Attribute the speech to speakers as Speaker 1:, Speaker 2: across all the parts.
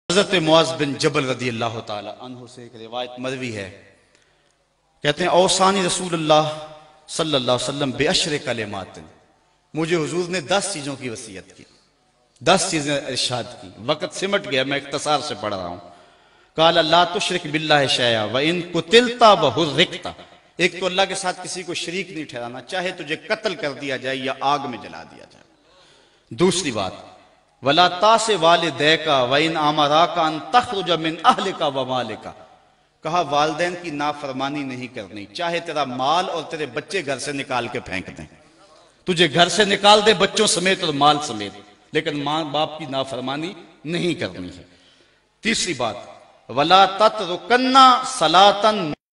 Speaker 1: حضرت معاذ بن جبل رضی اللہ تعالی عنہ سے ایک روایت مروی ہے، کہتے ہیں اوصانی رسول اللہ صلی اللہ علیہ وسلم بعشر کلمات، مجھے حضور نے 10 چیزوں کی وصیت کی، 10 چیزیں ارشاد کی۔ وقت سمٹ گیا، میں اختصار سے پڑھ رہا ہوں۔ قال لا تشرک باللہ شیئا وان قتلت وحرقت، ایک تو اللہ کے ساتھ کسی کو شریک نہیں ٹھہرانا، چاہے تجھے قتل کر دیا جائے یا آگ میں جلا دیا جائے۔ دوسری بات ولا تاس والدیک وان امراک ان تخرج من اہلک ومالک، کہا والدین کی نافرمانی نہیں کرنی، چاہے تیرا مال اور تیرے بچے گھر سے نکال کے پھینک دیں، تجھے گھر سے نکال دے بچوں سمیت اور مال سمیت، لیکن ماں باپ کی نافرمانی نہیں کرنی ہے۔ تیسری بات ولا تترکن صلاۃ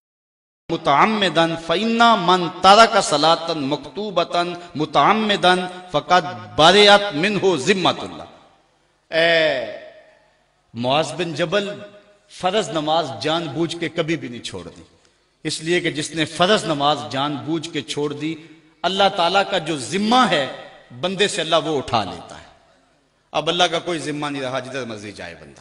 Speaker 1: متعمدا فإن من ترک صلاۃ مکتوبۃ متعمدا فقد برئت منہ ذمۃ اللہ۔ اے معاذ بن جبل، فرض نماز جان بوجھ کے کبھی بھی نہیں چھوڑ دی، اس لیے کہ جس نے فرض نماز جان بوجھ کے چھوڑ دی، اللہ تعالیٰ کا جو ذمہ ہے بندے سے اللہ وہ اٹھا لیتا ہے۔ اب اللہ کا کوئی ذمہ نہیں رہا، جدھر مرضی جائے بندہ۔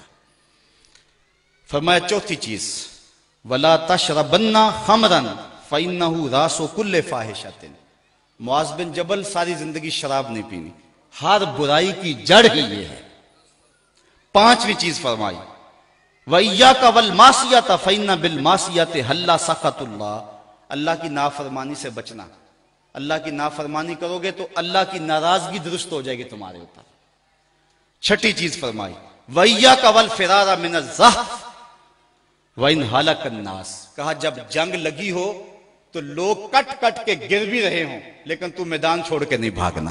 Speaker 1: فرمایا چوتھی چیز ولا تشربن خمرا فإنہ راس کل فاحشۃ، معاذ بن جبل ساری زندگی شراب نہیں پینی، ہر برائی کی جڑ ہی یہ ہے۔ پانچویں چیز فرمائی وَإِيَّاكَ وَالْمَعْصِيَةَ فَإِنَّ بِالْمَعْصِيَةِ حَلَّ سَخَطُ اللَّهِ، اللہ کی نافرمانی سے بچنا، اللہ کی نافرمانی کرو گے تو اللہ کی ناراضگی درست ہو جائے گی تمہارے اوپر۔ چھٹی چیز فرمائی وَإِيَّاكَ وَالْفِرَارَ مِنَ الزَّحْفِ وَإِنْ هَلَكَ النَّاسِ، کہا جب جنگ لگی ہو تو لوگ کٹ کٹ کے گر بھی رہے ہوں لیکن تو میدان چھوڑ کے نہیں بھاگنا۔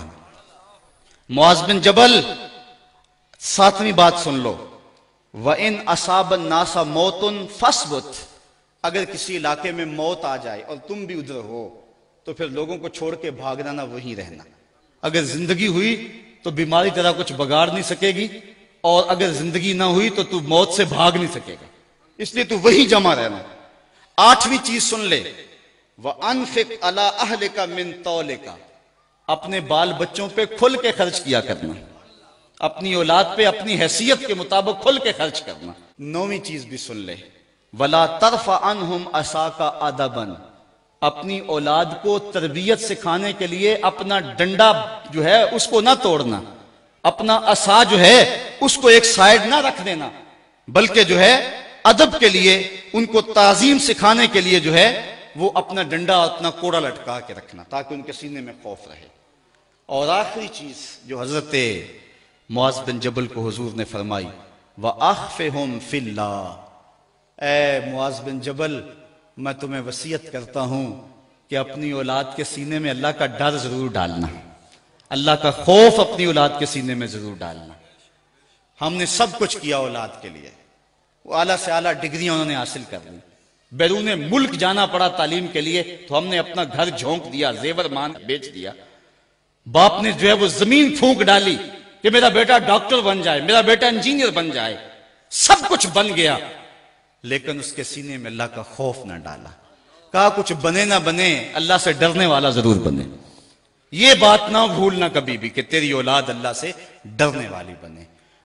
Speaker 1: معاذ بن جبل، ساتویں بات سن لو وَإِنْ أَصَابَ النَّاسَ مَوْتٌ فَاصْبُتْ، اگر کسی علاقے میں موت آ جائے اور تم بھی ادھر ہو تو پھر لوگوں کو چھوڑ کے بھاگنا نہ، وہیں رہنا۔ اگر زندگی ہوئی تو بیماری تیرا کچھ بگاڑ نہیں سکے گی، اور اگر زندگی نہ ہوئی تو موت سے بھاگ نہیں سکے گا، اس لیے تو وہی جمع رہنا۔ آٹھویں چیز سن لے وَأَنفِقْ عَلَىٰ أَهْلِكَ مِن طَوْلِكَ، اپنے بال بچوں پہ کھل کے خرچ کیا کرنا، اپنی اولاد پہ اپنی حیثیت کے مطابق کھل کے خرچ کرنا۔ نویں چیز بھی سن لے وَلَا تَرْفَعْ عَنْهُمْ عَصَاكَ أَدَبًا، اپنی اولاد کو تربیت سکھانے کے لیے اپنا ڈنڈا جو ہے اس کو نہ توڑنا، اپنا عصا جو ہے اس کو ایک سائیڈ نہ رکھ دینا، بلکہ جو ہے ادب کے لیے ان کو تعظیم سکھانے کے لیے جو ہے وہ اپنا ڈنڈا اپنا کوڑا لٹکا کے رکھنا تاکہ ان کے سینے میں خوف رہے۔ اور آخری چیز جو حضرت معاذ بن جبل کو حضور نے فرمائی وَأَخْفِهُمْ فِي اللَّهِ، اے معاذ بن جبل میں تمہیں وصیت کرتا ہوں کہ اپنی اولاد کے سینے میں اللہ کا ڈر ضرور ڈالنا، اللہ کا خوف اپنی اولاد کے سینے میں ضرور ڈالنا۔ ہم نے سب کچھ کیا اولاد کے لیے، وہ اعلیٰ سے اعلیٰ ڈگریاں انہوں نے حاصل کر لی، بیرون ملک جانا پڑا تعلیم کے لیے تو ہم نے اپنا گھر جھونک دیا، زیور مان بیچ دیا، باپ نے جو ہے وہ زمین پھونک ڈالی کہ میرا بیٹا ڈاکٹر بن جائے، میرا بیٹا انجینئر بن جائے، سب کچھ بن گیا لیکن اس کے سینے میں اللہ کا خوف نہ ڈالا۔ کہا کچھ بنے نہ بنے اللہ سے ڈرنے والا ضرور بنے، یہ بات نہ بھولنا کبھی بھی کہ تیری اولاد اللہ سے ڈرنے والی بنے۔